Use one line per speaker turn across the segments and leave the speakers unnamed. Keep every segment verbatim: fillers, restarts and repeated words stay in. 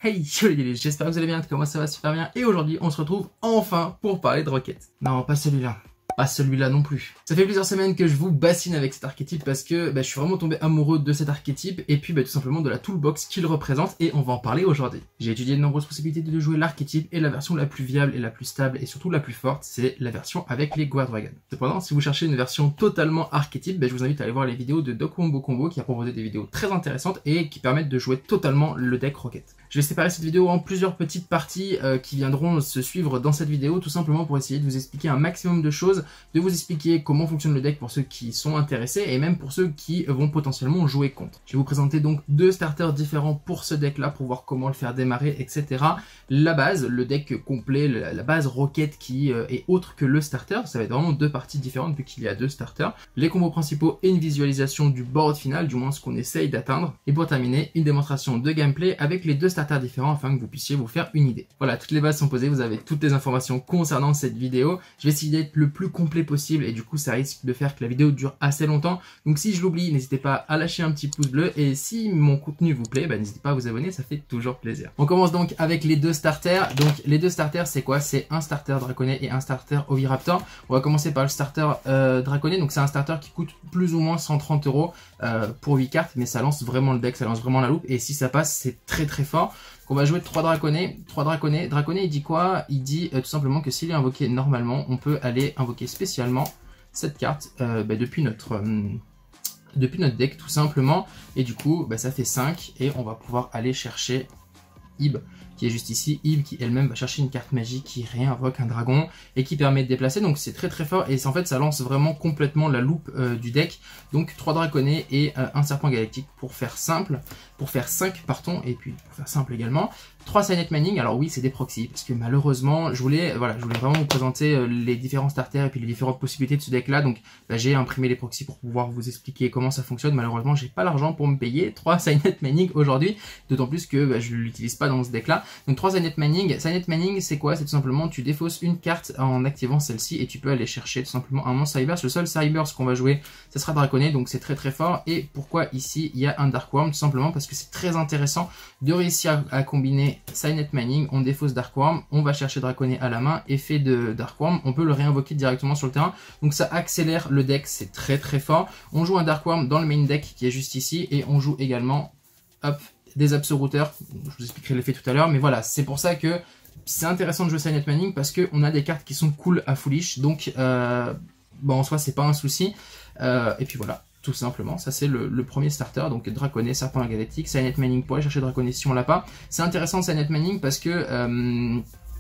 Hey, yo les gars, j'espère que vous allez bien, comment ça va super bien. Et aujourd'hui, on se retrouve enfin pour parler de Rocket. Non, pas celui-là. Pas celui-là non plus. Ça fait plusieurs semaines que je vous bassine avec cet archétype parce que bah, je suis vraiment tombé amoureux de cet archétype et puis bah, tout simplement de la toolbox qu'il représente et on va en parler aujourd'hui. J'ai étudié de nombreuses possibilités de jouer l'archétype et la version la plus viable et la plus stable et surtout la plus forte, c'est la version avec les Guard Dragons. Cependant, si vous cherchez une version totalement archétype, bah, je vous invite à aller voir les vidéos de Doc Wombo Combo qui a proposé des vidéos très intéressantes et qui permettent de jouer totalement le deck Rocket. Je vais séparer cette vidéo en plusieurs petites parties euh, qui viendront se suivre dans cette vidéo tout simplement pour essayer de vous expliquer un maximum de choses, de vous expliquer comment fonctionne le deck pour ceux qui sont intéressés et même pour ceux qui vont potentiellement jouer contre. Je vais vous présenter donc deux starters différents pour ce deck là pour voir comment le faire démarrer, et cetera. La base, le deck complet, la base Rocket qui euh, est autre que le starter, ça va être vraiment deux parties différentes vu qu'il y a deux starters. Les combos principaux et une visualisation du board final, du moins ce qu'on essaye d'atteindre. Et pour terminer, une démonstration de gameplay avec les deux starters différents afin que vous puissiez vous faire une idée. Voilà, toutes les bases sont posées, vous avez toutes les informations concernant cette vidéo. Je vais essayer d'être le plus complet possible et du coup ça risque de faire que la vidéo dure assez longtemps. Donc si je l'oublie, n'hésitez pas à lâcher un petit pouce bleu et si mon contenu vous plaît, bah, n'hésitez pas à vous abonner, ça fait toujours plaisir. On commence donc avec les deux starters. Donc les deux starters c'est quoi? C'est un starter Draconnet et un starter Oviraptor. On va commencer par le starter euh, Draconnet. Donc c'est un starter qui coûte plus ou moins cent trente euros euh, pour huit cartes, mais ça lance vraiment le deck, ça lance vraiment la loupe et si ça passe c'est très très fort. On va jouer trois Draconnets, trois Draconnets. Draconnet il dit quoi? Il dit euh, tout simplement que s'il est invoqué normalement, on peut aller invoquer spécialement cette carte euh, bah, depuis notre euh, depuis notre deck tout simplement. Et du coup bah, ça fait cinq et on va pouvoir aller chercher Ib qui est juste ici, Ib qui elle-même va chercher une carte magique qui réinvoque un dragon et qui permet de déplacer, donc c'est très très fort et en fait ça lance vraiment complètement la loupe euh, du deck. Donc trois Draconnets et euh, un serpent galactique pour faire simple, pour faire cinq partons et puis pour faire simple également. trois Signet Manning, alors oui c'est des proxys parce que malheureusement je voulais voilà je voulais vraiment vous présenter euh, les différents starters et puis les différentes possibilités de ce deck là, donc bah, j'ai imprimé les proxys pour pouvoir vous expliquer comment ça fonctionne. Malheureusement j'ai pas l'argent pour me payer trois Signet Manning aujourd'hui, d'autant plus que bah, je l'utilise pas dans ce deck là. Donc trois Signet Manning, Signet Manning c'est quoi? C'est tout simplement tu défausses une carte en activant celle-ci et tu peux aller chercher tout simplement un monstre Cyberse. Le seul Cyberse qu'on va jouer ça sera Draconnet, donc c'est très très fort. Et pourquoi ici il y a un Dark Worm? Tout simplement parce que c'est très intéressant de réussir à, à combiner Signet Manning, on défausse Dark Worm, on va chercher Draconnet à la main, effet de Dark Worm, on peut le réinvoquer directement sur le terrain, donc ça accélère le deck, c'est très très fort. On joue un Dark Worm dans le main deck qui est juste ici, et on joue également hop, des Absoluteurs, je vous expliquerai l'effet tout à l'heure, mais voilà, c'est pour ça que c'est intéressant de jouer Signet Manning, parce qu'on a des cartes qui sont cool à foolish, donc euh, bon, en soi c'est pas un souci, euh, et puis voilà. Tout simplement, ça c'est le, le premier starter, donc Draconnet, Serpent Galactique, Signet Manning pour aller chercher Draconnet si on l'a pas. C'est intéressant Signet Manning parce que euh,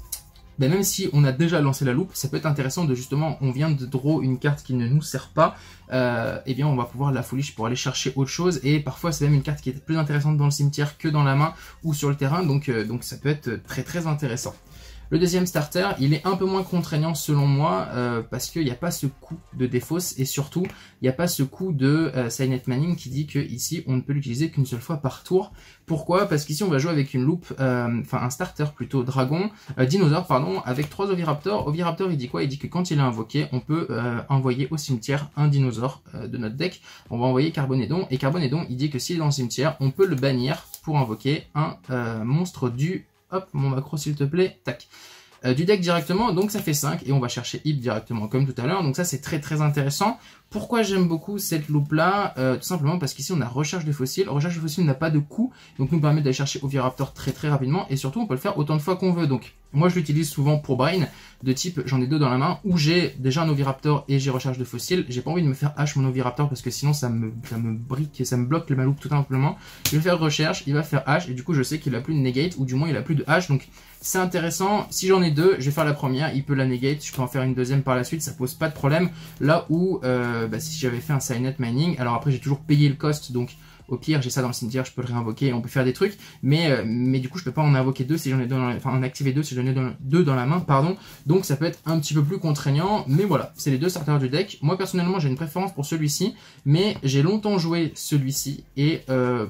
ben même si on a déjà lancé la loupe, ça peut être intéressant de justement, on vient de draw une carte qui ne nous sert pas, euh, et bien on va pouvoir la foolish pour aller chercher autre chose, et parfois c'est même une carte qui est plus intéressante dans le cimetière que dans la main ou sur le terrain, donc, euh, donc ça peut être très très intéressant. Le deuxième starter, il est un peu moins contraignant selon moi euh, parce qu'il n'y a pas ce coup de défausse et surtout il n'y a pas ce coup de euh, Signet Manning qui dit que ici on ne peut l'utiliser qu'une seule fois par tour. Pourquoi? Parce qu'ici on va jouer avec une loupe, euh, enfin un starter plutôt dragon, euh, dinosaure pardon, avec trois Oviraptor. Oviraptor il dit quoi? Il dit que quand il est invoqué, on peut euh, envoyer au cimetière un dinosaure euh, de notre deck. On va envoyer Carbonédon et Carbonédon il dit que s'il est dans le cimetière, on peut le bannir pour invoquer un euh, monstre du... Hop, mon macro s'il te plaît, tac. Euh, du deck directement, donc ça fait cinq, et on va chercher Ib directement comme tout à l'heure, donc ça c'est très très intéressant. Pourquoi j'aime beaucoup cette loupe là? euh, Tout simplement parce qu'ici on a recherche de fossiles, recherche de fossiles n'a pas de coût, donc nous permet d'aller chercher Oviraptor très très rapidement, et surtout on peut le faire autant de fois qu'on veut, donc moi je l'utilise souvent pour Brain, de type j'en ai deux dans la main, où j'ai déjà un Oviraptor et j'ai recherche de fossiles, j'ai pas envie de me faire hache mon Oviraptor parce que sinon ça me, ça me brique et ça me bloque ma loupe tout simplement. Je vais faire recherche, il va faire hache, et du coup je sais qu'il a plus de negate, ou du moins il a plus de hache, donc c'est intéressant. Si j'en ai deux, je vais faire la première, il peut la negate, je peux en faire une deuxième par la suite, ça pose pas de problème. Là où euh, bah, si j'avais fait un Signet Manning, alors après j'ai toujours payé le cost, donc au pire j'ai ça dans le cimetière, je peux le réinvoquer et on peut faire des trucs, mais, euh, mais du coup je peux pas en invoquer deux si j'en ai deux, dans la, enfin en activer deux si j'en ai deux, deux dans la main, pardon, donc ça peut être un petit peu plus contraignant, mais voilà, c'est les deux starters du deck. Moi personnellement j'ai une préférence pour celui-ci, mais j'ai longtemps joué celui-ci et euh,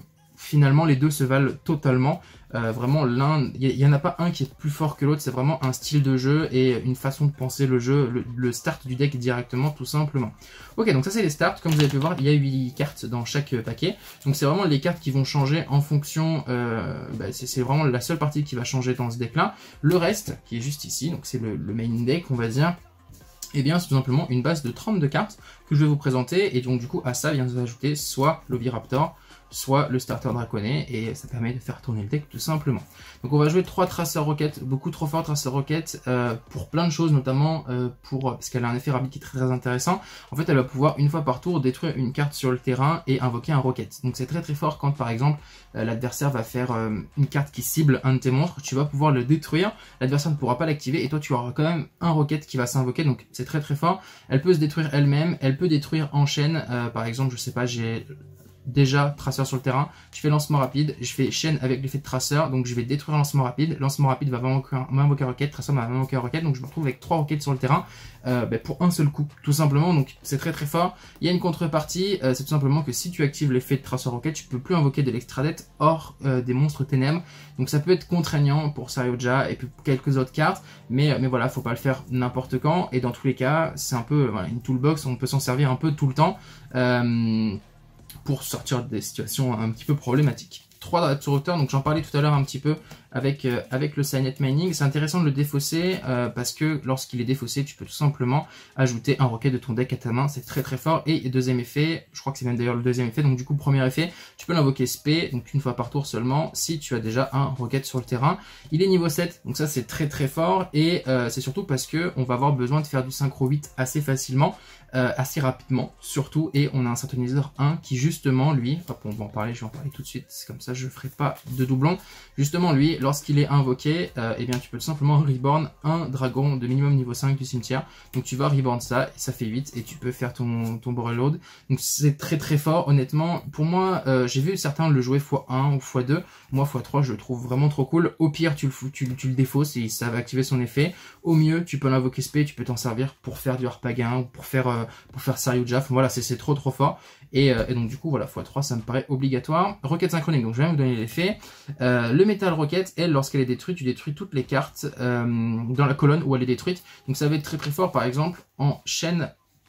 finalement les deux se valent totalement. Euh, vraiment l'un, il n'y en a pas un qui est plus fort que l'autre, c'est vraiment un style de jeu et une façon de penser le jeu, le, le start du deck directement tout simplement. Ok, donc ça c'est les starts, comme vous avez pu voir il y a huit cartes dans chaque paquet, donc c'est vraiment les cartes qui vont changer en fonction, euh, bah, c'est vraiment la seule partie qui va changer dans ce deck là. Le reste qui est juste ici, donc c'est le, le main deck on va dire. Et eh bien c'est tout simplement une base de trente-deux cartes que je vais vous présenter, et donc du coup à ça vient s'ajouter soit l'Oviraptor, soit le starter draconné, et ça permet de faire tourner le deck tout simplement. Donc on va jouer trois traceurs roquettes, beaucoup trop fort traceurs roquettes, euh, pour plein de choses, notamment euh, pour parce qu'elle a un effet rapide qui est très, très intéressant. En fait elle va pouvoir une fois par tour détruire une carte sur le terrain et invoquer un roquette. Donc c'est très très fort quand par exemple euh, l'adversaire va faire euh, une carte qui cible un de tes monstres, tu vas pouvoir le détruire, l'adversaire ne pourra pas l'activer et toi tu auras quand même un roquette qui va s'invoquer, donc c'est très très fort. Elle peut se détruire elle-même, elle peut détruire en chaîne, euh, par exemple je sais pas, j'ai déjà traceur sur le terrain, je fais lancement rapide, je fais chaîne avec l'effet de traceur, donc je vais détruire lancement rapide, lancement rapide va m'invoquer un roquette, traceur va m'invoquer un roquette, donc je me retrouve avec trois roquettes sur le terrain euh, bah, pour un seul coup, tout simplement, donc c'est très très fort. Il y a une contrepartie, euh, c'est tout simplement que si tu actives l'effet de traceur roquette, tu peux plus invoquer de l'extra deck hors euh, des monstres ténèbres, donc ça peut être contraignant pour Saryuja et puis quelques autres cartes, mais, mais voilà, faut pas le faire n'importe quand, et dans tous les cas, c'est un peu voilà, une toolbox, on peut s'en servir un peu tout le temps. Euh, pour sortir des situations un petit peu problématiques. trois interrupteurs, donc j'en parlais tout à l'heure un petit peu avec, euh, avec le Signet Mining. C'est intéressant de le défausser euh, parce que lorsqu'il est défaussé, tu peux tout simplement ajouter un roquette de ton deck à ta main, c'est très très fort. Et deuxième effet, je crois que c'est même d'ailleurs le deuxième effet, donc du coup premier effet, tu peux l'invoquer spé, donc une fois par tour seulement, si tu as déjà un roquette sur le terrain. Il est niveau sept, donc ça c'est très très fort, et euh, c'est surtout parce que on va avoir besoin de faire du synchro huit assez facilement, euh, assez rapidement surtout, et on a un synthoniseur un qui justement lui, hop, on va en parler, je vais en parler tout de suite, comme ça je ferai pas de doublon. Justement lui, lorsqu'il est invoqué, euh, eh bien tu peux tout simplement reborn un dragon de minimum niveau cinq du cimetière, donc tu vas reborn ça, et ça fait huit, et tu peux faire ton, ton borrow load, donc c'est très très fort, honnêtement. Pour moi, euh, j'ai vu certains le jouer fois un ou fois deux, moi fois trois je le trouve vraiment trop cool. Au pire tu le, fous, tu, tu le défausses et ça va activer son effet, au mieux tu peux l'invoquer spé, tu peux t'en servir pour faire du Harpagon ou pour faire, euh, pour faire Saryuja, voilà, c'est trop trop fort. Et, euh, et donc du coup voilà, fois trois ça me paraît obligatoire. Roquette synchronique, donc je vais vous donner l'effet. Euh, le métal roquette, elle, lorsqu'elle est détruite, tu détruis toutes les cartes euh, dans la colonne où elle est détruite. Donc ça va être très très fort, par exemple en chaîne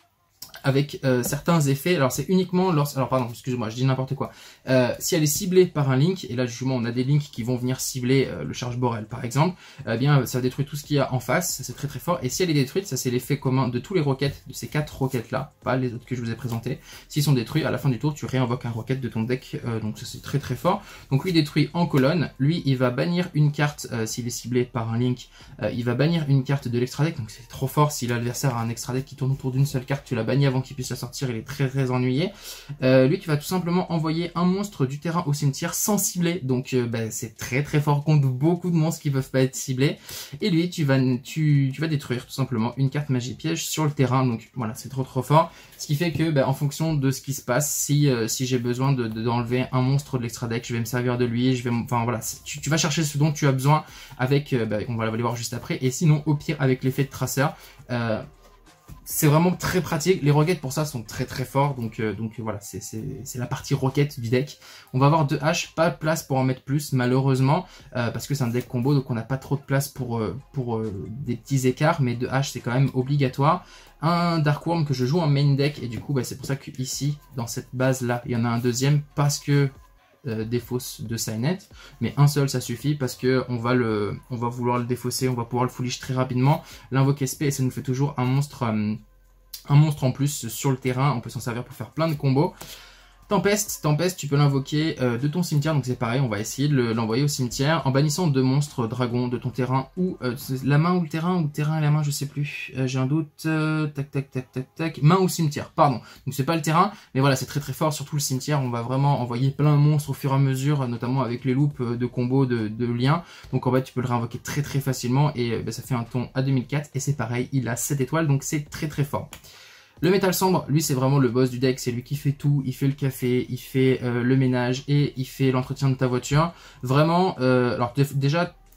avec euh, certains effets. Alors c'est uniquement lorsque, alors pardon, excusez-moi, je dis n'importe quoi. Euh, si elle est ciblée par un link, et là justement on a des links qui vont venir cibler euh, le charge borel par exemple, eh bien ça va détruire tout ce qu'il y a en face, c'est très très fort. Et si elle est détruite, ça c'est l'effet commun de tous les roquettes, de ces quatre roquettes là, pas les autres que je vous ai présentés. S'ils sont détruits, à la fin du tour tu réinvoques un roquette de ton deck, euh, donc ça c'est très très fort. Donc lui détruit en colonne, lui il va bannir une carte euh, s'il est ciblé par un link, euh, il va bannir une carte de l'extra deck, donc c'est trop fort. Si l'adversaire a un extra deck qui tourne autour d'une seule carte, tu l'as banni avant qu'il puisse la sortir, il est très très ennuyé. Euh, lui tu vas tout simplement envoyer un monstre du terrain au cimetière sans cibler, donc euh, bah, c'est très très fort contre beaucoup de monstres qui peuvent pas être ciblés. Et lui tu vas, tu, tu vas détruire tout simplement une carte magie piège sur le terrain, donc voilà, c'est trop trop fort. Ce qui fait que bah, en fonction de ce qui se passe, si, euh, si j'ai besoin de, de, d'enlever un monstre de l'extra deck, je vais me servir de lui, je vais, enfin voilà, tu, tu vas chercher ce dont tu as besoin avec, euh, bah, on va aller voir juste après, et sinon au pire avec l'effet de traceur. Euh, C'est vraiment très pratique. Les roquettes pour ça sont très très forts. Donc, euh, donc voilà, c'est la partie roquette du deck. On va avoir deux haches, pas de place pour en mettre plus malheureusement. Euh, parce que c'est un deck combo, donc on n'a pas trop de place pour, euh, pour euh, des petits écarts. Mais deux haches c'est quand même obligatoire. Un Dark Worm que je joue en main deck. Et du coup bah, c'est pour ça que ici, dans cette base là, il y en a un deuxième. Parce que... Euh, défausse de Signet, mais un seul ça suffit parce que on va le, on va vouloir le défausser, on va pouvoir le foolish très rapidement, l'invoquer spé et ça nous fait toujours un monstre, euh, un monstre en plus sur le terrain. On peut s'en servir pour faire plein de combos. Tempeste, Tempeste, tu peux l'invoquer euh, de ton cimetière, donc c'est pareil, on va essayer de l'envoyer au cimetière en bannissant deux monstres dragons de ton terrain ou euh, la main ou le terrain, ou le terrain et la main, je sais plus, euh, j'ai un doute, euh, tac tac tac tac tac, main ou cimetière, pardon, donc c'est pas le terrain, mais voilà, c'est très très fort, surtout le cimetière, on va vraiment envoyer plein de monstres au fur et à mesure, notamment avec les loops de combos, de, de liens, donc en fait tu peux le réinvoquer très très facilement et bah, ça fait un ton à deux mille quatre et c'est pareil, il a sept étoiles, donc c'est très très fort. Le métal sombre, lui c'est vraiment le boss du deck, c'est lui qui fait tout, il fait le café, il fait euh, le ménage et il fait l'entretien de ta voiture. Vraiment, euh, alors déjà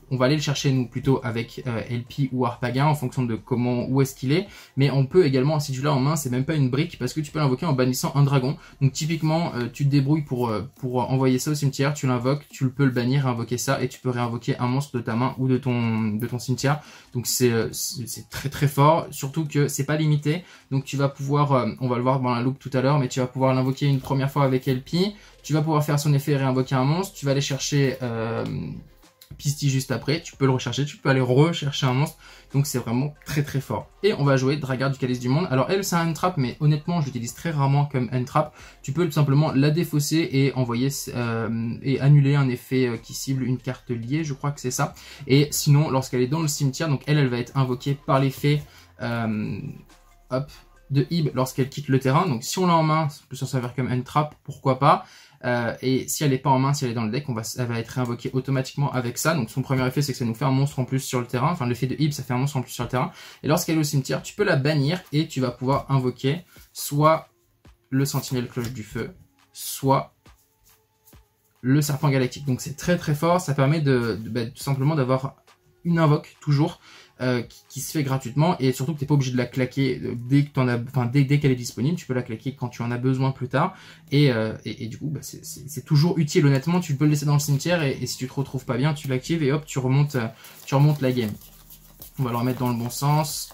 on va aller le chercher nous plutôt avec euh, L P ou Harpagon en fonction de comment, où est-ce qu'il est. Mais on peut également, si tu l'as en main, c'est même pas une brique parce que tu peux l'invoquer en bannissant un dragon. Donc typiquement, euh, tu te débrouilles pour, euh, pour envoyer ça au cimetière, tu l'invoques, tu peux le bannir, invoquer ça et tu peux réinvoquer un monstre de ta main ou de ton, de ton cimetière. Donc c'est euh, c'est très très fort, surtout que c'est pas limité. Donc tu vas pouvoir, euh, on va le voir dans la loupe tout à l'heure, mais tu vas pouvoir l'invoquer une première fois avec L P. Tu vas pouvoir faire son effet et réinvoquer un monstre. Tu vas aller chercher euh, Pisty juste après. Tu peux le rechercher. Tu peux aller rechercher un monstre. Donc c'est vraiment très très fort. Et on va jouer Dragarde du Calice du Monde. Alors elle c'est un end-trap, mais honnêtement je l'utilise très rarement comme end-trap. Tu peux tout simplement la défausser et envoyer euh, et annuler un effet qui cible une carte liée. Je crois que c'est ça. Et sinon lorsqu'elle est dans le cimetière, donc elle elle va être invoquée par l'effet euh, hop de Ib lorsqu'elle quitte le terrain. Donc si on l'a en main, ça peut s'en servir comme end-trap, pourquoi pas. Euh, et si elle n'est pas en main, si elle est dans le deck, on va, elle va être réinvoquée automatiquement avec ça. Donc son premier effet c'est que ça nous fait un monstre en plus sur le terrain. Enfin l'effet de Ib ça fait un monstre en plus sur le terrain. Et lorsqu'elle est au cimetière, tu peux la bannir et tu vas pouvoir invoquer soit le Sentinelle Cloche du Feu, soit le Serpent Galactique. Donc c'est très très fort, ça permet de, de bah, tout simplement d'avoir une invoque toujours. Euh, qui, qui se fait gratuitement et surtout que tu n'es pas obligé de la claquer dès que t'en as, enfin dès, dès qu'elle est disponible, tu peux la claquer quand tu en as besoin plus tard et, euh, et, et du coup bah, c'est toujours utile honnêtement, tu peux le laisser dans le cimetière et, et si tu te retrouves pas bien, tu l'actives et hop tu remontes, tu remontes la game. On va le remettre dans le bon sens.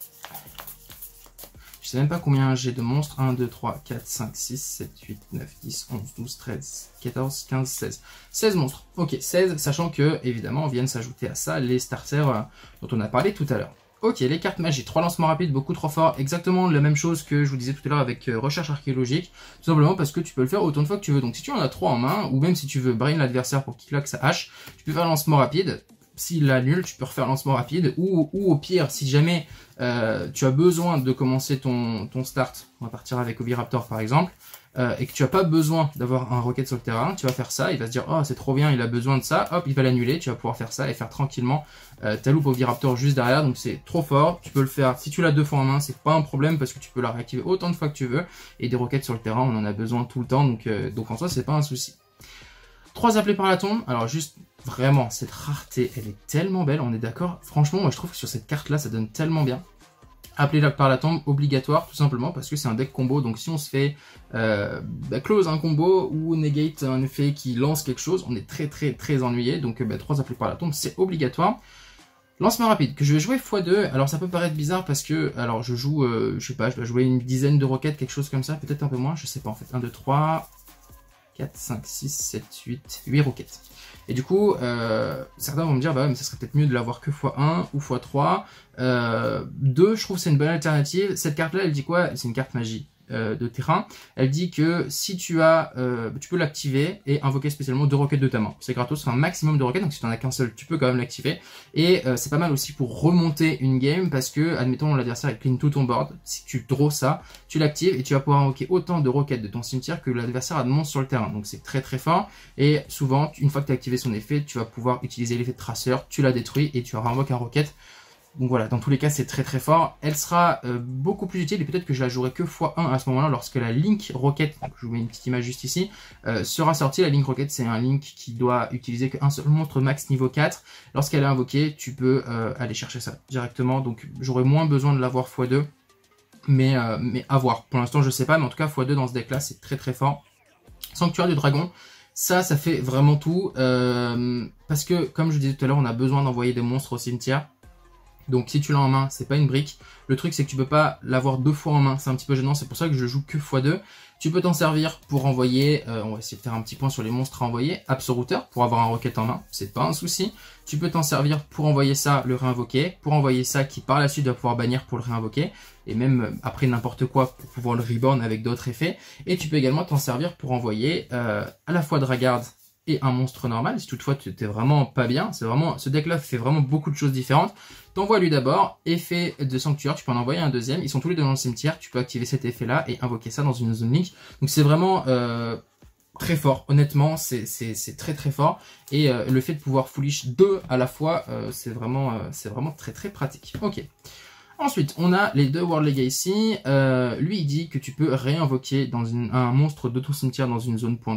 Je sais même pas combien j'ai de monstres. un, deux, trois, quatre, cinq, six, sept, huit, neuf, dix, onze, douze, treize, quatorze, quinze, seize. seize monstres. Ok, seize, sachant que, évidemment, viennent s'ajouter à ça les starters euh, dont on a parlé tout à l'heure. Ok, les cartes magie, trois lancements rapides, beaucoup trop fort. Exactement la même chose que je vous disais tout à l'heure avec euh, recherche archéologique. Tout simplement parce que tu peux le faire autant de fois que tu veux. Donc si tu en as trois en main, ou même si tu veux brain l'adversaire pour qu'il claque sa hache, tu peux faire un lancement rapide. S'il l'annule, tu peux refaire lancement rapide. Ou, ou au pire, si jamais euh, tu as besoin de commencer ton, ton start, on va partir avec Oviraptor par exemple, euh, et que tu n'as pas besoin d'avoir un rocket sur le terrain, tu vas faire ça, il va se dire « Oh, c'est trop bien, il a besoin de ça », hop, il va l'annuler, tu vas pouvoir faire ça et faire tranquillement euh, ta loupe Oviraptor juste derrière, donc c'est trop fort, tu peux le faire, si tu l'as deux fois en main, c'est pas un problème parce que tu peux la réactiver autant de fois que tu veux, et des roquettes sur le terrain, on en a besoin tout le temps, donc, euh, donc en soi, c'est pas un souci. Trois appelés par la tombe, alors juste vraiment cette rareté elle est tellement belle, on est d'accord, franchement moi je trouve que sur cette carte là ça donne tellement bien. Appelé par la tombe obligatoire tout simplement parce que c'est un deck combo, donc si on se fait euh, bah, close un combo ou negate un effet qui lance quelque chose, on est très très très ennuyé, donc bah, trois appelés par la tombe c'est obligatoire. Lancement rapide, que je vais jouer fois deux, alors ça peut paraître bizarre parce que, alors je joue, euh, je sais pas, je dois jouer une dizaine de roquettes, quelque chose comme ça, peut-être un peu moins, je sais pas en fait, un, deux, trois... quatre, cinq, six, sept, huit, huit roquettes. Et du coup, euh, certains vont me dire, bah ouais, mais ça serait peut-être mieux de l'avoir que fois un ou fois trois. Euh, deux, je trouve que c'est une bonne alternative. Cette carte-là, elle dit quoi? C'est une carte magie euh, de terrain. Elle dit que si tu as, euh, tu peux l'activer et invoquer spécialement deux roquettes de ta main. C'est gratos, c'est un maximum de roquettes, donc si tu n'en as qu'un seul, tu peux quand même l'activer. Et euh, c'est pas mal aussi pour remonter une game, parce que, admettons, l'adversaire est clean tout ton board. Si tu draws ça, tu l'actives et tu vas pouvoir invoquer autant de roquettes de ton cimetière que l'adversaire a de monstres sur le terrain. Donc c'est très très fort. Et souvent, une fois que tu as activé son effet, tu vas pouvoir utiliser l'effet de traceur, tu la détruis et tu réinvoques un roquette. Donc voilà, dans tous les cas, c'est très très fort. Elle sera euh, beaucoup plus utile et peut-être que je la jouerai que fois un à ce moment-là lorsque la Link Rocket, donc je vous mets une petite image juste ici, euh, sera sortie. La Link Rocket, c'est un Link qui doit utiliser qu'un seul monstre max niveau quatre. Lorsqu'elle est invoquée, tu peux euh, aller chercher ça directement. Donc j'aurai moins besoin de l'avoir fois deux, mais, euh, mais à voir. Pour l'instant, je sais pas, mais en tout cas, fois deux dans ce deck-là, c'est très très fort. Sanctuaire du Dragon. Ça, ça fait vraiment tout. Euh, parce que, comme je disais tout à l'heure, on a besoin d'envoyer des monstres au cimetière. Donc si tu l'as en main, c'est pas une brique. Le truc c'est que tu peux pas l'avoir deux fois en main, c'est un petit peu gênant, c'est pour ça que je joue que fois deux. Tu peux t'en servir pour envoyer, euh, on va essayer de faire un petit point sur les monstres à envoyer, Absorouter pour avoir un rocket en main, c'est pas un souci. Tu peux t'en servir pour envoyer ça, le réinvoquer, pour envoyer ça qui par la suite va pouvoir bannir pour le réinvoquer, et même après n'importe quoi pour pouvoir le reborn avec d'autres effets. Et tu peux également t'en servir pour envoyer euh, à la fois Dragarde et un monstre normal, si toutefois tu t'es vraiment pas bien. C'est vraiment, ce deck là fait vraiment beaucoup de choses différentes. T'envoies lui d'abord, effet de sanctuaire, tu peux en envoyer un deuxième, ils sont tous les deux dans le cimetière, tu peux activer cet effet là et invoquer ça dans une zone link. Donc c'est vraiment euh, très fort, honnêtement c'est très très fort. Et euh, le fait de pouvoir foolish deux à la fois, euh, c'est vraiment, euh, c'est vraiment très très pratique. Ok. Ensuite, on a les deux World Legacy. Euh, lui, il dit que tu peux réinvoquer dans une, un monstre de ton cimetière dans une zone pointée.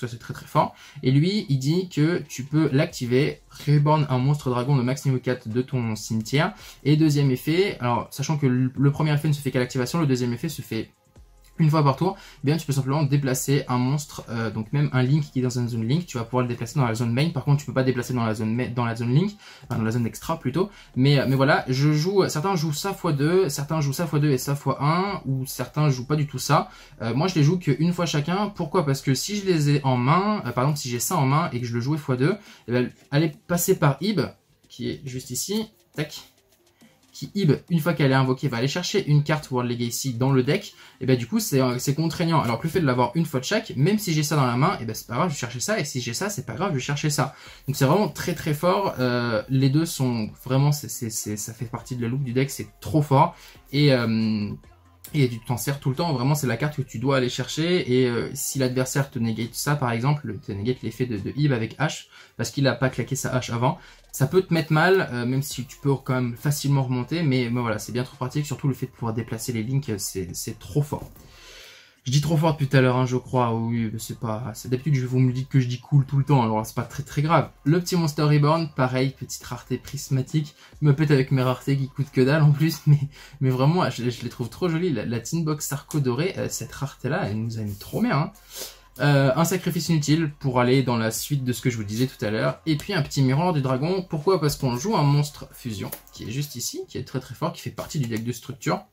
ça c'est très très fort. Et lui, il dit que tu peux l'activer, reborn un monstre dragon de max niveau quatre de ton cimetière. Et deuxième effet, alors sachant que le premier effet ne se fait qu'à l'activation, le deuxième effet se fait une fois par tour, eh bien tu peux simplement déplacer un monstre, euh, donc même un Link qui est dans une zone Link, tu vas pouvoir le déplacer dans la zone main. Par contre, tu peux pas déplacer dans la zone dans la zone Link, enfin, dans la zone extra plutôt. Mais mais voilà, je joue, certains jouent ça fois deux, certains jouent ça fois deux et ça fois un, ou certains jouent pas du tout ça. Euh, moi, je les joue qu'une fois chacun. Pourquoi? Parce que si je les ai en main, euh, par exemple, si j'ai ça en main et que je le jouais fois deux, eh bien, aller passer par Ib, qui est juste ici, tac. Qui Ib, une fois qu'elle est invoquée, va aller chercher une carte World Legacy dans le deck, et bien du coup c'est contraignant. Alors que le fait de l'avoir une fois de chaque, même si j'ai ça dans la main, et ben c'est pas grave, je vais chercher ça, et si j'ai ça, c'est pas grave, je vais chercher ça. Donc c'est vraiment très très fort, euh, les deux sont vraiment, c'est, c'est, c'est, ça fait partie de la loupe du deck, c'est trop fort, et... Euh, Et tu t'en sers tout le temps, vraiment c'est la carte que tu dois aller chercher, et euh, si l'adversaire te négate ça par exemple, te négate l'effet de, de Ib avec H, parce qu'il a pas claqué sa hache avant, ça peut te mettre mal, euh, même si tu peux quand même facilement remonter, mais, mais voilà, c'est bien trop pratique, surtout le fait de pouvoir déplacer les links, c'est trop fort. Je dis trop fort depuis tout à l'heure, hein, je crois, oui, c'est pas... D'habitude, vous me dites que je dis cool tout le temps, alors c'est pas très très grave. Le petit Monster Reborn, pareil, petite rareté prismatique. Je me pète avec mes raretés qui coûtent que dalle en plus, mais, mais vraiment, je, je les trouve trop jolies. La, la Tin Box Sarco dorée, euh, cette rareté-là, elle nous a mis trop bien. Hein. Euh, un sacrifice inutile pour aller dans la suite de ce que je vous disais tout à l'heure. Et puis un petit miroir du dragon. Pourquoi? Parce qu'on joue un monstre fusion, qui est juste ici, qui est très très fort, qui fait partie du deck de structure.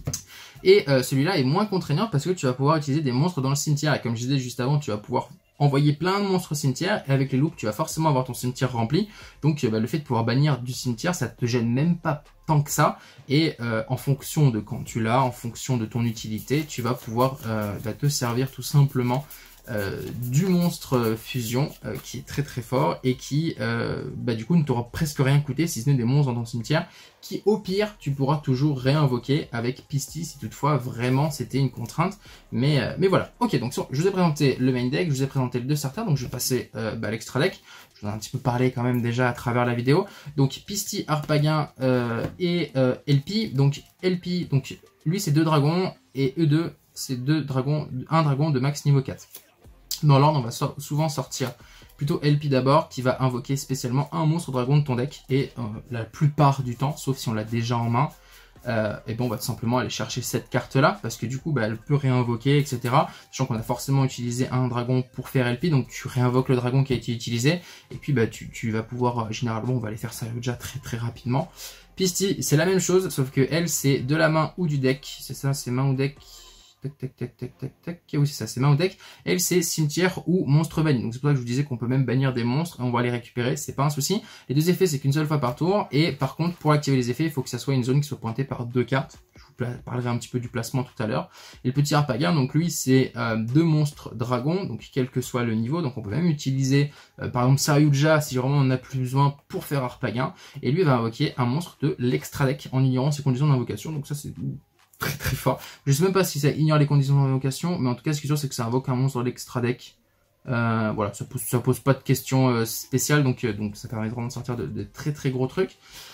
Et euh, celui-là est moins contraignant parce que tu vas pouvoir utiliser des monstres dans le cimetière. Et comme je disais juste avant, tu vas pouvoir envoyer plein de monstres au cimetière. Et avec les loops, tu vas forcément avoir ton cimetière rempli. Donc euh, bah, le fait de pouvoir bannir du cimetière, ça te gêne même pas tant que ça. Et euh, en fonction de quand tu l'as, en fonction de ton utilité, tu vas pouvoir euh, bah, te servir tout simplement Euh, du monstre fusion euh, qui est très très fort et qui euh, bah, du coup ne t'aura presque rien coûté si ce n'est des monstres dans ton cimetière qui au pire tu pourras toujours réinvoquer avec Pisty si toutefois vraiment c'était une contrainte, mais, euh, mais voilà. Ok, donc je vous ai présenté le main deck, je vous ai présenté le deux starters, donc je vais passer euh, bah, à l'extra deck. Je vous en ai un petit peu parlé quand même déjà à travers la vidéo. Donc Pisty, Harpagon euh, et euh, L P. Donc L P, donc lui c'est deux dragons et E deux c'est deux dragons, un dragon de max niveau quatre. Dans l'ordre, on va so souvent sortir plutôt L P d'abord, qui va invoquer spécialement un monstre dragon de ton deck. Et euh, la plupart du temps, sauf si on l'a déjà en main, euh, et bon, on va tout simplement aller chercher cette carte-là, parce que du coup, bah, elle peut réinvoquer, et cetera. Sachant qu'on a forcément utilisé un dragon pour faire L P, donc tu réinvoques le dragon qui a été utilisé, et puis bah, tu, tu vas pouvoir, euh, généralement, on va aller faire ça déjà très très rapidement. Pisty, c'est la même chose, sauf que elle, c'est de la main ou du deck. C'est ça, c'est main ou deck. Tac, tac, tac, tac, tac, tac. Oui, c'est ça, c'est main au deck. Elle, c'est cimetière ou monstre banni. Donc, c'est pour ça que je vous disais qu'on peut même bannir des monstres et on va les récupérer. C'est pas un souci. Les deux effets, c'est qu'une seule fois par tour. Et par contre, pour activer les effets, il faut que ça soit une zone qui soit pointée par deux cartes. Je vous parlerai un petit peu du placement tout à l'heure. Et le petit Harpagon, donc lui, c'est euh, deux monstres dragons. Donc, quel que soit le niveau. Donc, on peut même utiliser, euh, par exemple, Saryuja, si vraiment on en a plus besoin pour faire Harpagon. Et lui, il va invoquer un monstre de l'extra deck en ignorant ses conditions d'invocation. Donc, ça, c'est très très fort. Je sais même pas si ça ignore les conditions d'invocation, mais en tout cas ce qui est sûr c'est que ça invoque un monstre dans l'extra deck. Euh, voilà, ça pose, ça pose pas de questions euh, spéciales, donc, euh, donc ça permet vraiment de sortir de, de très très gros trucs.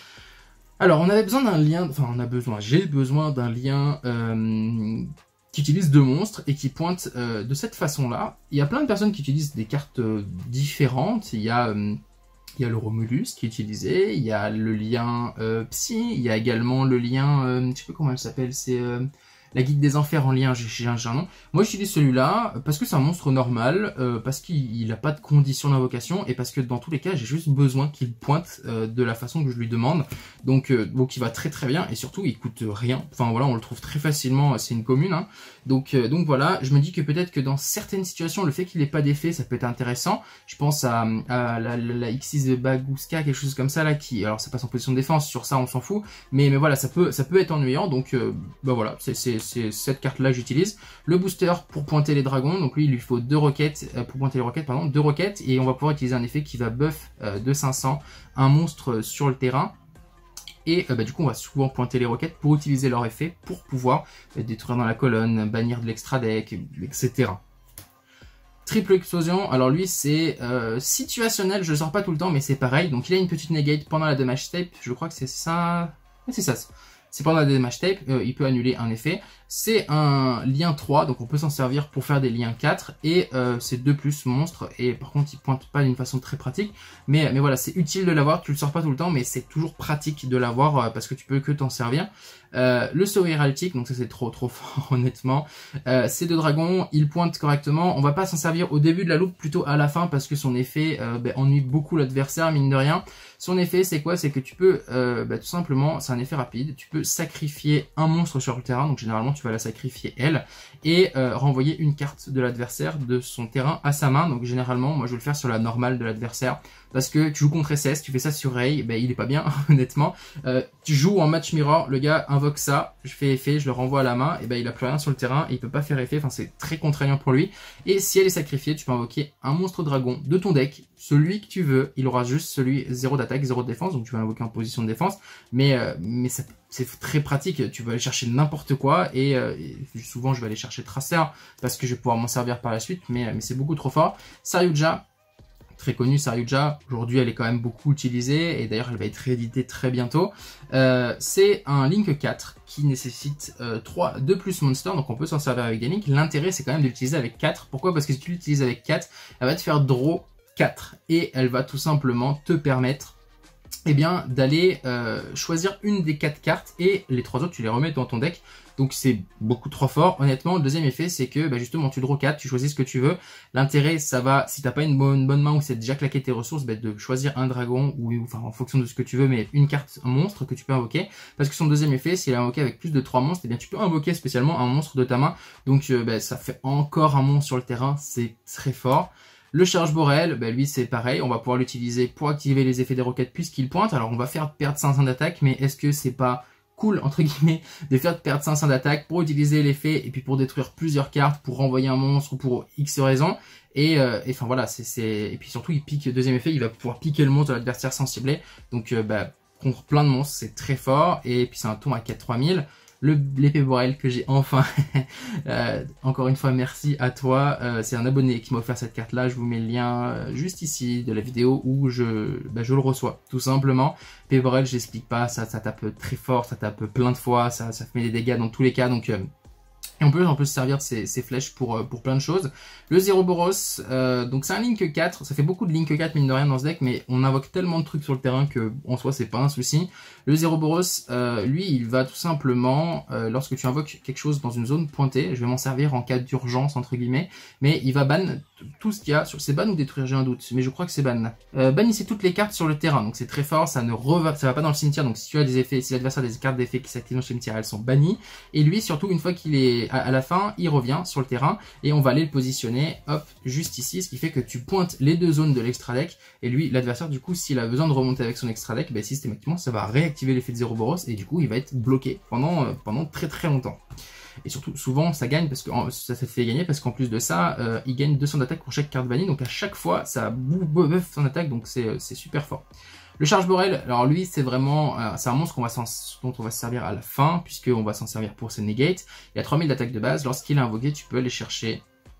Alors on avait besoin d'un lien, enfin on a besoin, j'ai besoin d'un lien euh, qui utilise deux monstres et qui pointe euh, de cette façon-là. Il y a plein de personnes qui utilisent des cartes euh, différentes. Il y a euh, Il y a le Romulus qui est utilisé, il y a le lien euh, Psy, il y a également le lien, euh, je sais pas comment elle s'appelle, c'est euh, la guide des enfers en lien, j'ai un, un nom. Moi j'utilise celui-là parce que c'est un monstre normal, euh, parce qu'il n'a pas de condition d'invocation et parce que dans tous les cas j'ai juste besoin qu'il pointe euh, de la façon que je lui demande. Donc, euh, donc il va très très bien et surtout il coûte rien. Enfin voilà, on le trouve très facilement, c'est une commune. Hein. Donc, euh, donc voilà, je me dis que peut-être que dans certaines situations, le fait qu'il n'ait pas d'effet, ça peut être intéressant. Je pense à, à la, la, la X six de Baguska, quelque chose comme ça là, qui, alors ça passe en position de défense, sur ça on s'en fout, mais, mais voilà, ça peut, ça peut être ennuyant. Donc euh, bah voilà, c'est cette carte-là que j'utilise. Le booster pour pointer les dragons, donc lui il lui faut deux roquettes, euh, pour pointer les roquettes, pardon, deux roquettes, et on va pouvoir utiliser un effet qui va buff euh, de cinq cents un monstre sur le terrain. Et euh, bah, du coup on va souvent pointer les roquettes pour utiliser leur effet pour pouvoir euh, détruire dans la colonne, bannir de l'extra deck, et cetera. Triple explosion, alors lui c'est euh, situationnel, je le sors pas tout le temps mais c'est pareil. Donc il a une petite negate pendant la damage step, je crois que c'est ça, c'est ça. c'est pendant la damage tape, euh, il peut annuler un effet. C'est un lien trois, donc on peut s'en servir pour faire des liens quatre, et euh, c'est deux plus monstre, et par contre il pointe pas d'une façon très pratique, mais, mais voilà, c'est utile de l'avoir, tu le sors pas tout le temps, mais c'est toujours pratique de l'avoir, euh, parce que tu peux que t'en servir. Euh, le saut héraldique, donc ça c'est trop trop fort honnêtement, euh, c'est deux dragons, il pointe correctement, on va pas s'en servir au début de la loupe, plutôt à la fin, parce que son effet euh, bah, ennuie beaucoup l'adversaire, mine de rien. Son effet c'est quoi? C'est que tu peux, euh, bah, tout simplement, c'est un effet rapide, tu peux sacrifier un monstre sur le terrain, donc généralement tu vas la sacrifier elle, et euh, renvoyer une carte de l'adversaire de son terrain à sa main, donc généralement moi je vais le faire sur la normale de l'adversaire, parce que tu joues contre S S, tu fais ça sur Ray, ben il est pas bien honnêtement, euh, tu joues en match mirror, le gars invoque ça, je fais effet, je le renvoie à la main, et ben il a plus rien sur le terrain, et il peut pas faire effet, enfin c'est très contraignant pour lui, et si elle est sacrifiée, tu peux invoquer un monstre dragon de ton deck, celui que tu veux, il aura juste celui zéro d'attaque, zéro de défense, donc tu vas l'invoquer en position de défense, mais, euh, mais c'est très pratique, tu vas aller chercher n'importe quoi, et, euh, et souvent je vais aller chercher Tracer, parce que je vais pouvoir m'en servir par la suite, mais, mais c'est beaucoup trop fort. Saryuja, très connue Saryuja, aujourd'hui elle est quand même beaucoup utilisée, et d'ailleurs elle va être rééditée très bientôt. Euh, c'est un Link quatre qui nécessite euh, trois, deux plus monster, donc on peut s'en servir avec des links. L'intérêt c'est quand même de l'utiliser avec quatre, pourquoi? Parce que si tu l'utilises avec quatre, elle va te faire draw quatre, et elle va tout simplement te permettre eh bien d'aller euh, choisir une des quatre cartes, et les trois autres tu les remets dans ton deck, donc c'est beaucoup trop fort honnêtement. Le deuxième effet c'est que bah, justement tu draw quatre, tu choisis ce que tu veux. L'intérêt ça va, si t'as pas une bonne, bonne main ou c'est déjà claqué tes ressources, bah, de choisir un dragon ou enfin en fonction de ce que tu veux, mais une carte, un monstre que tu peux invoquer, parce que son deuxième effet, s'il est invoqué avec plus de trois monstres, eh bien tu peux invoquer spécialement un monstre de ta main, donc euh, bah, ça fait encore un monstre sur le terrain, c'est très fort. Le charge Borel, bah lui c'est pareil, on va pouvoir l'utiliser pour activer les effets des roquettes puisqu'il pointe. Alors on va faire perdre cinq cents d'attaque, mais est-ce que c'est pas cool entre guillemets de faire perdre cinq cents d'attaque pour utiliser l'effet et puis pour détruire plusieurs cartes, pour renvoyer un monstre ou pour X raison, et euh, enfin voilà, c'est et puis surtout il pique, deuxième effet, il va pouvoir piquer le monstre de l'adversaire sans cibler, donc euh, bah, contre plein de monstres c'est très fort, et puis c'est un ton à quatre trois mille. L'épée Borel que j'ai enfin, euh, encore une fois merci à toi, euh, c'est un abonné qui m'a offert cette carte là, je vous mets le lien euh, juste ici de la vidéo où je, bah, je le reçois tout simplement. L'épée Borel j'explique pas, ça, ça tape très fort, ça tape plein de fois, ça, ça met des dégâts dans tous les cas, donc... Euh, Et on peut, on peut se servir de ces, ces flèches pour, pour plein de choses. Le Zéroboros, euh, donc c'est un Link quatre, ça fait beaucoup de Link quatre mine de rien dans ce deck, mais on invoque tellement de trucs sur le terrain que en soi c'est pas un souci. Le Zéroboros, euh, lui il va tout simplement, euh, lorsque tu invoques quelque chose dans une zone pointée, je vais m'en servir en cas d'urgence entre guillemets, mais il va ban tout ce qu'il y a sur ces ban ou détruire, j'ai un doute, mais je crois que c'est ban. Euh, bannissez toutes les cartes sur le terrain, donc c'est très fort, ça ne reva, ça va pas dans le cimetière, donc si tu as des effets, si l'adversaire a des cartes d'effets qui s'activent dans le cimetière, elles sont bannies, et lui surtout une fois qu'il est à, à la fin, il revient sur le terrain, et on va aller le positionner, hop, juste ici, ce qui fait que tu pointes les deux zones de l'extra deck, et lui, l'adversaire du coup, s'il a besoin de remonter avec son extra deck, bah, systématiquement ça va réactiver l'effet de Zéroboros, et du coup il va être bloqué pendant, euh, pendant très très longtemps. Et surtout, souvent, ça gagne parce que ça te fait gagner parce qu'en plus de ça, euh, il gagne deux cents d'attaque pour chaque carte bannie. Donc à chaque fois, ça buff son attaque, donc c'est super fort. Le charge Borel, alors lui, c'est vraiment, euh, c'est un monstre qu'on va dont on va se servir à la fin, puisqu'on va s'en servir pour ses negate. Il a trois mille d'attaque de base. Lorsqu'il est invoqué, tu peux aller chercher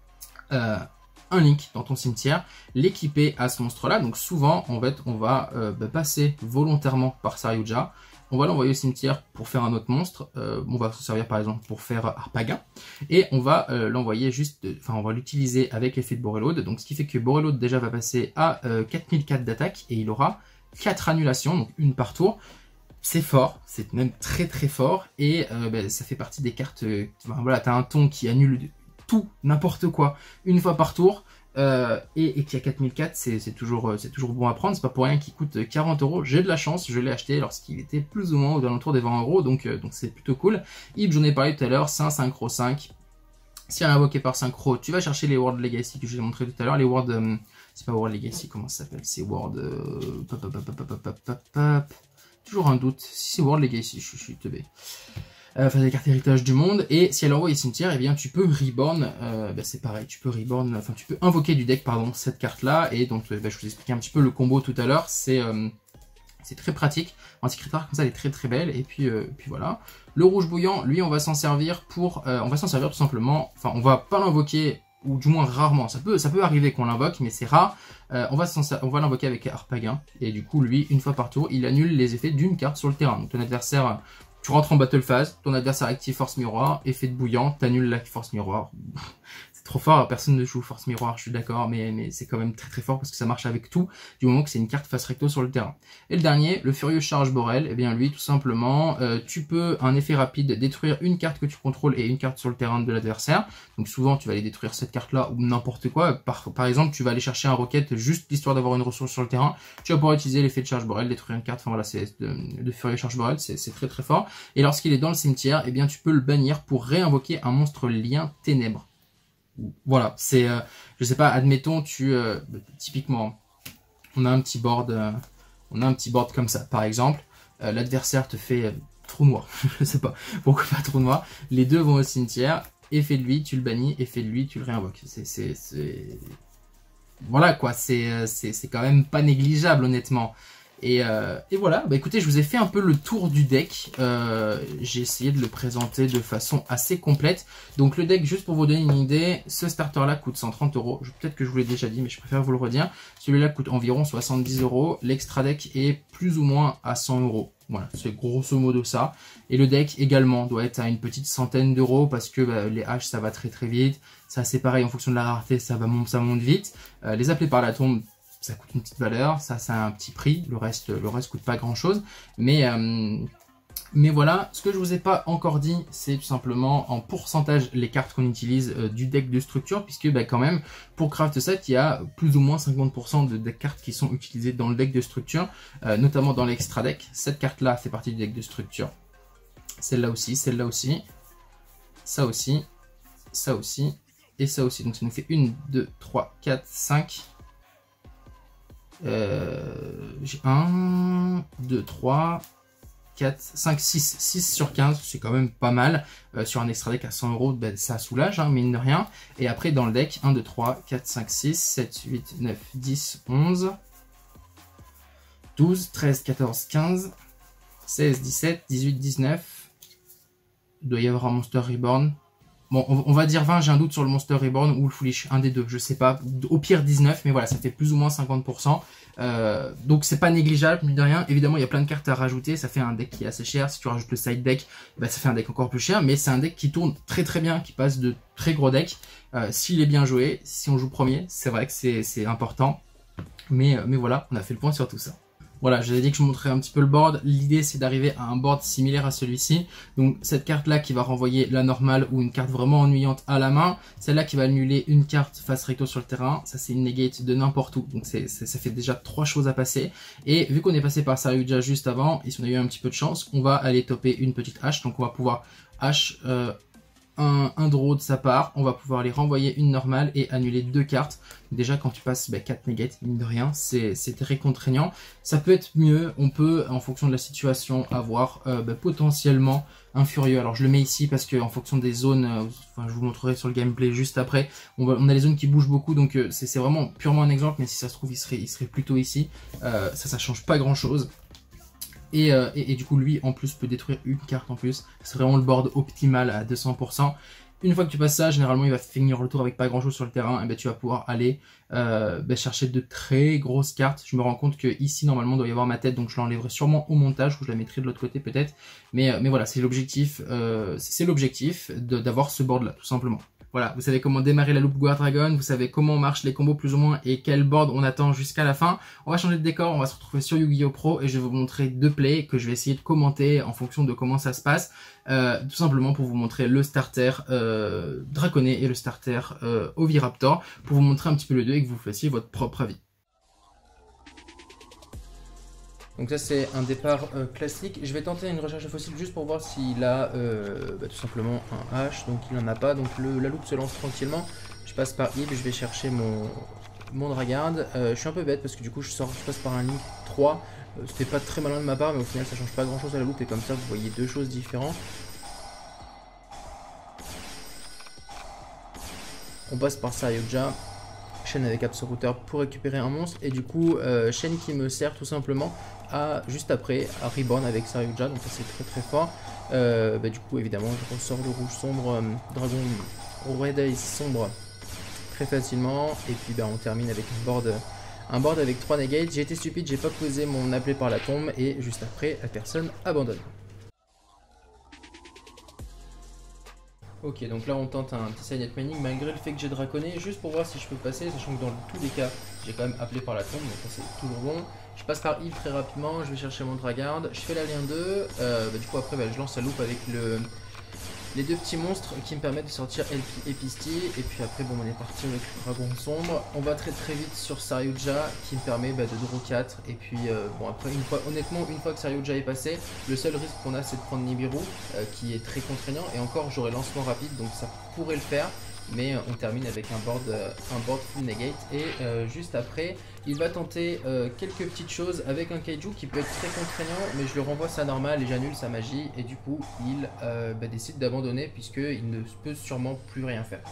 euh, un Link dans ton cimetière, l'équiper à ce monstre-là. Donc souvent, en fait, on va euh, bah, passer volontairement par Saryuja. On va l'envoyer au cimetière pour faire un autre monstre. Euh, on va se servir par exemple pour faire Harpagon. Et on va euh, l'envoyer juste, enfin on va l'utiliser avec l'effet de Borreload. Donc ce qui fait que Borreload déjà va passer à euh, quatre mille quatre d'attaque et il aura quatre annulations, donc une par tour. C'est fort, c'est même très très fort. Et euh, bah, ça fait partie des cartes, euh, enfin, voilà, tu as un ton qui annule tout, n'importe quoi, une fois par tour. Euh, et, et qui a quatre mille quatre, c'est toujours, toujours bon à prendre, c'est pas pour rien qu'il coûte quarante euros. J'ai de la chance, je l'ai acheté lorsqu'il était plus ou moins aux alentours des vingt euros, donc euh, donc c'est plutôt cool. Ib, j'en ai parlé tout à l'heure, c'est un synchro cinq. Si elle est invoquée par synchro, tu vas chercher les World Legacy que je vous ai montré tout à l'heure. Les World, euh, c'est pas World Legacy, comment ça s'appelle? C'est World. Euh, pop, pop, pop, pop, pop, pop, pop, pop. Toujours un doute. Si c'est World Legacy, je, je suis teubé. Enfin, des cartes héritage du monde, et si elle envoie les cimetières, eh bien tu peux reborn, euh, bah, c'est pareil, tu peux reborn, enfin tu peux invoquer du deck, pardon, cette carte là, et donc bah, je vous expliquais un petit peu le combo tout à l'heure, c'est euh, c'est très pratique, anti-critoire comme ça elle est très très belle, et puis, euh, puis voilà. Le rouge bouillant, lui on va s'en servir pour, euh, on va s'en servir tout simplement, enfin on va pas l'invoquer, ou du moins rarement, ça peut, ça peut arriver qu'on l'invoque, mais c'est rare, euh, on va, on va l'invoquer avec Harpagon, et du coup lui, une fois par tour, il annule les effets d'une carte sur le terrain, donc ton adversaire tu rentres en battle phase, ton adversaire active force miroir, effet de bouillant, t'annules la force miroir. Trop fort, personne ne joue force miroir, je suis d'accord, mais, mais c'est quand même très très fort parce que ça marche avec tout, du moment que c'est une carte face recto sur le terrain. Et le dernier, le Furieux Charge Borel, eh bien lui tout simplement, euh, tu peux, un effet rapide, détruire une carte que tu contrôles et une carte sur le terrain de l'adversaire. Donc souvent tu vas aller détruire cette carte-là ou n'importe quoi. Par, par exemple, tu vas aller chercher un roquette juste histoire d'avoir une ressource sur le terrain, tu vas pouvoir utiliser l'effet de Charge Borel, détruire une carte, enfin voilà, c'est de, de Furieux Charge Borel, c'est très très fort. Et lorsqu'il est dans le cimetière, eh bien tu peux le bannir pour réinvoquer un monstre lien ténèbres. Voilà, c'est, euh, je sais pas, admettons, tu, euh, typiquement, on a un petit board, euh, on a un petit board comme ça, par exemple, euh, l'adversaire te fait euh, trou noir, je sais pas, pourquoi pas trou noir, les deux vont au cimetière, effet de lui, tu le bannis, effet de lui, tu le réinvoques, c'est, c'est, c'est, voilà quoi, c'est, c'est quand même pas négligeable honnêtement. Et, euh, et voilà, bah écoutez, je vous ai fait un peu le tour du deck, euh, j'ai essayé de le présenter de façon assez complète. Donc le deck, juste pour vous donner une idée, ce starter là coûte cent trente euros, peut-être que je vous l'ai déjà dit mais je préfère vous le redire. Celui-là coûte environ soixante-dix euros, l'extra deck est plus ou moins à cent euros. Voilà, c'est grosso modo ça. Et le deck également doit être à une petite centaine d'euros parce que bah, les haches ça va très très vite. Ça c'est pareil en fonction de la rareté, ça, va, ça monte vite. Euh, les appelés par la tombe, ça coûte une petite valeur, ça, ça a un petit prix, le reste, le reste coûte pas grand chose. Mais, euh, mais voilà, ce que je vous ai pas encore dit, c'est tout simplement en pourcentage les cartes qu'on utilise euh, du deck de structure, puisque bah, quand même, pour Craft sept, il y a plus ou moins cinquante pour cent de, de cartes qui sont utilisées dans le deck de structure, euh, notamment dans l'extra deck. Cette carte-là fait partie du deck de structure. Celle-là aussi, celle-là aussi, ça aussi, ça aussi, et ça aussi. Donc ça nous fait une, deux, trois, quatre, cinq... Euh, j'ai un, deux, trois, quatre, cinq, six, six sur quinze, c'est quand même pas mal. Euh, sur un extra deck à cent euros, ben, ça soulage, hein, mine de rien. Et après dans le deck, un, deux, trois, quatre, cinq, six, sept, huit, neuf, dix, onze, douze, treize, quatorze, quinze, seize, dix-sept, dix-huit, dix-neuf. Il doit y avoir un Monster Reborn. Bon, on va dire vingt, j'ai un doute sur le Monster Reborn ou le Foolish, un des deux, je sais pas. Au pire dix-neuf, mais voilà, ça fait plus ou moins cinquante pour cent. Euh, donc c'est pas négligeable, mine de rien. Évidemment, il y a plein de cartes à rajouter, ça fait un deck qui est assez cher. Si tu rajoutes le side deck, bah, ça fait un deck encore plus cher, mais c'est un deck qui tourne très très bien, qui passe de très gros decks. Euh, S'il est bien joué, si on joue premier, c'est vrai que c'est important. Mais, mais voilà, on a fait le point sur tout ça. Voilà, je vous ai dit que je vous montrerai un petit peu le board. L'idée, c'est d'arriver à un board similaire à celui-ci. Donc, cette carte-là qui va renvoyer la normale ou une carte vraiment ennuyante à la main. Celle-là qui va annuler une carte face recto sur le terrain. Ça, c'est une negate de n'importe où. Donc, c'est, ça fait déjà trois choses à passer. Et vu qu'on est passé par Saryuja juste avant, et si on a eu un petit peu de chance, on va aller topper une petite hache. Donc, on va pouvoir hache... Euh, Un, un draw de sa part, on va pouvoir aller renvoyer une normale et annuler deux cartes. Déjà quand tu passes bah, quatre negates, mine de rien, c'est très contraignant. Ça peut être mieux, on peut en fonction de la situation avoir euh, bah, potentiellement un furieux. Alors je le mets ici parce que en fonction des zones, euh, enfin, je vous montrerai sur le gameplay juste après, on, va, on a les zones qui bougent beaucoup, donc euh, c'est vraiment purement un exemple, mais si ça se trouve il serait, il serait plutôt ici. Euh, ça, ça change pas grand chose. Et, euh, et, et du coup, lui, en plus, peut détruire une carte en plus. C'est vraiment le board optimal à deux cents pour cent. Une fois que tu passes ça, généralement, il va finir le tour avec pas grand-chose sur le terrain. Et ben, tu vas pouvoir aller euh, ben, chercher de très grosses cartes. Je me rends compte que ici, normalement, il doit y avoir ma tête. Donc, je l'enlèverai sûrement au montage ou je la mettrai de l'autre côté peut-être. Mais, euh, mais voilà, c'est l'objectif euh, c'est l'objectif d'avoir ce board-là, tout simplement. Voilà, vous savez comment démarrer la loupe Guard Dragon, vous savez comment marchent les combos plus ou moins et quel board on attend jusqu'à la fin. On va changer de décor, on va se retrouver sur Yu-Gi-Oh! Pro et je vais vous montrer deux plays que je vais essayer de commenter en fonction de comment ça se passe. Euh, tout simplement pour vous montrer le starter euh, Draconé et le starter euh, Oviraptor, pour vous montrer un petit peu les deux et que vous fassiez votre propre avis. Donc ça c'est un départ euh, classique. Je vais tenter une recherche de fossiles juste pour voir s'il a euh, bah, tout simplement un H. Donc il n'en a pas. Donc le, la loupe se lance tranquillement. Je passe par Ib, je vais chercher mon, mon Dragard. Euh, je suis un peu bête parce que du coup je, sors, je passe par un Link trois. Euh, C'était pas très malin de ma part, mais au final ça change pas grand chose à la loupe. Et comme ça vous voyez deux choses différentes. On passe par Saryuja. Chaîne avec Absoluteur pour récupérer un monstre. Et du coup euh, chaîne qui me sert tout simplement à, juste après, à Reborn avec Saryuja, donc ça c'est très très fort. Euh, bah, du coup évidemment je ressors le rouge sombre, euh, dragon Red Eyes sombre très facilement. Et puis bah, on termine avec un board, un board avec trois negates. J'ai été stupide, j'ai pas posé mon appelé par la tombe et juste après la personne abandonne. Ok, donc là on tente un petit Signet Mining malgré le fait que j'ai draconné, juste pour voir si je peux passer, sachant que dans tous les cas, j'ai quand même appelé par la tombe, donc ça c'est toujours bon. Je passe par heal très rapidement, je vais chercher mon Dragard, je fais la lien deux, euh, bah, du coup après bah, je lance la loupe avec le... les deux petits monstres qui me permettent de sortir Episti. Et puis après, bon, on est parti avec le Dragon Sombre. On va très très vite sur Saryuja qui me permet bah, de draw quatre. Et puis, euh, bon, après, une fois, honnêtement, une fois que Saryuja est passé, le seul risque qu'on a, c'est de prendre Nibiru euh, qui est très contraignant. Et encore, j'aurai lancement rapide, donc ça pourrait le faire. Mais euh, on termine avec un board, euh, un board full negate. Et euh, juste après, il va tenter euh, quelques petites choses avec un kaiju qui peut être très contraignant, mais je lui renvoie sa normale et j'annule sa magie. Et du coup, il euh, bah, décide d'abandonner puisqu'il ne peut sûrement plus rien faire.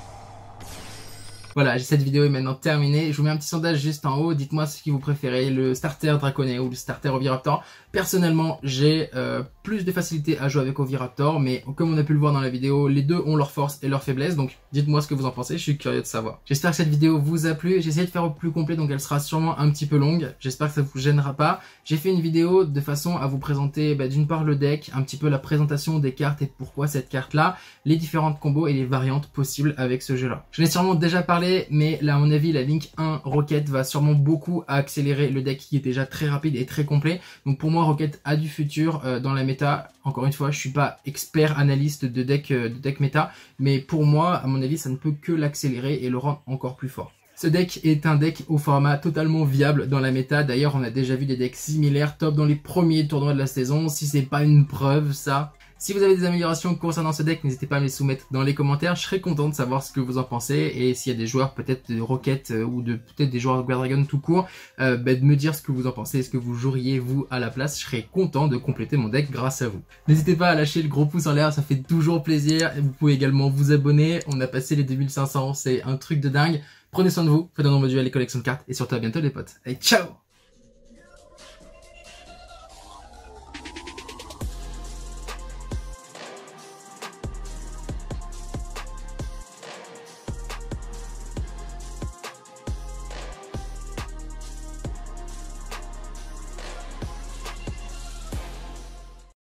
Voilà, cette vidéo est maintenant terminée. Je vous mets un petit sondage juste en haut. Dites-moi ce que vous préférez, le starter Draconnet ou le starter Oviraptor. Personnellement, j'ai euh, plus de facilité à jouer avec Oviraptor, mais comme on a pu le voir dans la vidéo, les deux ont leurs forces et leurs faiblesses. Donc dites-moi ce que vous en pensez, je suis curieux de savoir. J'espère que cette vidéo vous a plu. J'ai essayé de faire au plus complet, donc elle sera sûrement un petit peu longue. J'espère que ça vous gênera pas. J'ai fait une vidéo de façon à vous présenter bah, d'une part le deck, un petit peu la présentation des cartes et pourquoi cette carte-là, les différentes combos et les variantes possibles avec ce jeu-là. Je l'ai sûrement déjà parlé, mais là à mon avis la Link un Rocket va sûrement beaucoup accélérer le deck qui est déjà très rapide et très complet. Donc pour moi Rocket a du futur euh, dans la méta. Encore une fois, je suis pas expert analyste de deck, euh, de deck méta, mais pour moi à mon avis ça ne peut que l'accélérer et le rendre encore plus fort. Ce deck est un deck au format totalement viable dans la méta. D'ailleurs, on a déjà vu des decks similaires top dans les premiers tournois de la saison. Si c'est pas une preuve, ça. Si vous avez des améliorations concernant ce deck, n'hésitez pas à me les soumettre dans les commentaires. Je serais content de savoir ce que vous en pensez. Et s'il y a des joueurs peut-être de Rocket euh, ou de peut-être des joueurs de Guard Dragon tout court, euh, bah, de me dire ce que vous en pensez. Est-ce que vous joueriez vous à la place? Je serais content de compléter mon deck grâce à vous. N'hésitez pas à lâcher le gros pouce en l'air, ça fait toujours plaisir. Et vous pouvez également vous abonner. On a passé les deux mille cinq cents, c'est un truc de dingue. Prenez soin de vous, faites un nombre duel les collections de cartes et surtout à bientôt les potes. Allez, ciao!